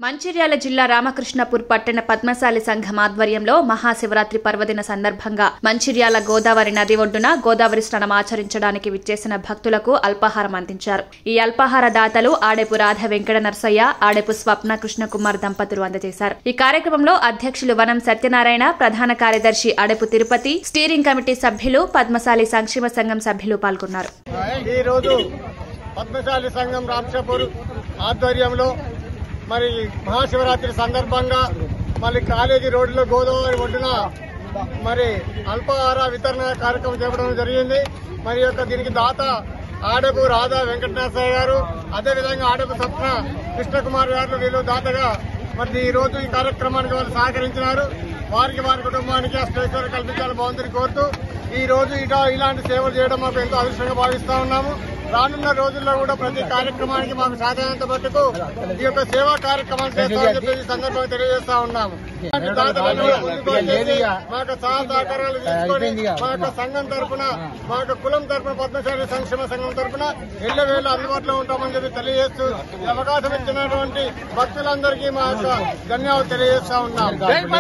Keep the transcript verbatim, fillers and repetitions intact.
మంచిర్యాల జిల్లా రామకృష్ణపూర్ పట్టణ పద్మశాలి సంఘం ఆధ్వర్యంలో మహాశివరాత్రి పర్వదిన సందర్భంగా మంచిర్యాల గోదావరి నది ఒడ్డున గోదావరి స్నానం ఆచరించడానికి విచ్చేసిన భక్తులకు అల్పాహారం అందించారు. ఈ అల్పాహార దాతలు ఆడెపు రాధ వెంకట నర్సయ్య, ఆడెపు స్వప్న కృష్ణకుమార్ దంపతులు అందజేశారు. ఈ కార్యక్రమంలో అధ్యక్షులు వనం సత్యనారాయణ, ప్రధాన కార్యదర్శి ఆడెపు తిరుపతి, స్టీరింగ్ కమిటీ సభ్యులు, పద్మశాలి సంక్షేమ సంఘం సభ్యులు పాల్గొన్నారు. పద్మశాలి సంఘం రామకృష్ణపూర్ ఆధ్వర్యంలో మరి మహాశివరాత్రి సందర్భంగా మళ్ళీ కాలేజీ రోడ్డులో గోదావరి ఒడ్డున మరి అల్పాహార వితరణ కార్యక్రమం చేపట్టడం జరిగింది. మరి యొక్క దీనికి దాత ఆడపు రాధా వెంకటనాథయ్య గారు, అదేవిధంగా ఆడపు స్వప్న కృష్ణకుమార్ గారు వీళ్ళు దాతగా మరి ఈ రోజు ఈ కార్యక్రమానికి వాళ్ళు సహకరించినారు. వారికి వారి కుటుంబానికి అష్టైశ్వర్యం కల్పించాలని బాగుందని కోరుతూ ఈ రోజు ఇక ఇలాంటి సేవలు చేయడం మాకు ఎంతో అదృష్టంగా భావిస్తా ఉన్నాము. రానున్న రోజుల్లో కూడా ప్రతి కార్యక్రమానికి మాకు సాధ్యమైనంత మట్టుకు ఈ యొక్క సేవా కార్యక్రమాలు చేస్తామని చెప్పి సందర్భంగా తెలియజేస్తా ఉన్నాము. మాకు సహా సహకారాలు తీసుకొని మా యొక్క సంఘం తరఫున, మా యొక్క కులం తరఫున, పద్మశాలి సంక్షేమ సంఘం తరఫున ఎల్లవేళ అందుబాటులో ఉంటామని చెప్పి తెలియజేస్తూ అవకాశం ఇచ్చినటువంటి భక్తులందరికీ మా యొక్క ధన్యవాదాలు తెలియజేస్తా ఉన్నాం.